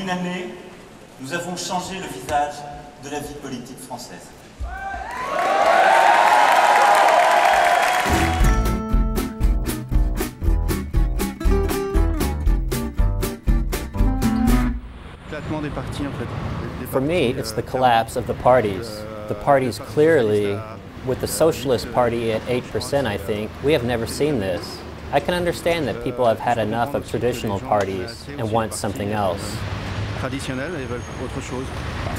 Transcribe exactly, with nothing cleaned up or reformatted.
une année, nous avons changé le visage de la vie politique française. For me, it's the collapse of the parties. The parties clearly, with the Socialist Party at eight percent, I think, we have never seen this. I can understand that people have had enough of traditional parties and want something else.